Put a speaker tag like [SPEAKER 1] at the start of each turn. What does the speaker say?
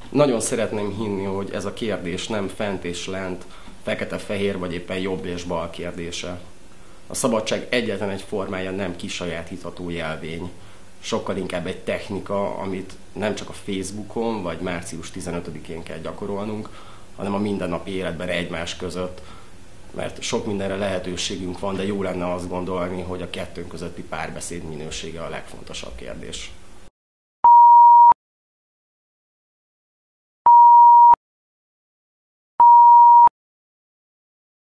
[SPEAKER 1] Nagyon szeretném hinni, hogy ez a kérdés nem fent és lent, fekete-fehér vagy éppen jobb és bal kérdése. A szabadság egyetlen egy formája nem kisajátítható jelvény. Sokkal inkább egy technika, amit nem csak a Facebookon vagy március 15-én kell gyakorolnunk, hanem a mindennapi életben egymás között, mert sok mindenre lehetőségünk van, de jó lenne azt gondolni, hogy a kettőnk közötti párbeszéd minősége a legfontosabb kérdés.